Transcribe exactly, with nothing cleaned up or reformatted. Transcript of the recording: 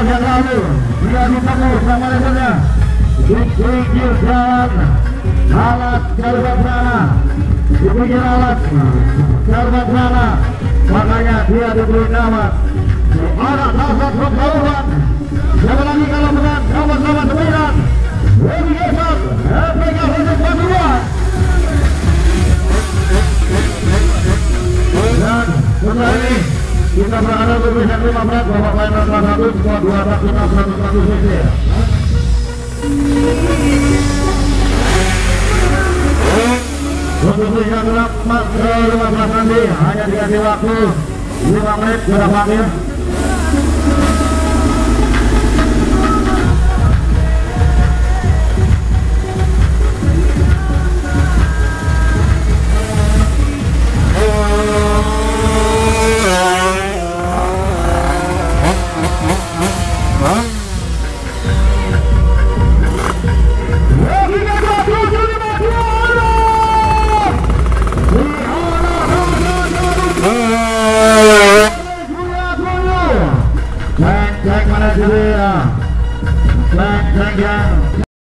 menit yang lalu dia ditemu sama levelnya di pinggir jalan alat darurat sana, di pinggir alat darurat sana, makanya dia diberi nama anak dasar perempuan. Siapa lagi kalau bukan nomor sembilan Wemi Esat F P K Fisik Pasuruan. Dan setelah ini kita berada berpisah lima belas babak main kelas satu skor dua belas enam seratus satu cc. Untuk bisa gelap ke lima belas nanti hanya dikasih waktu lima menit sudah panggil. Cek cek mana dulu ya, cek cek ya.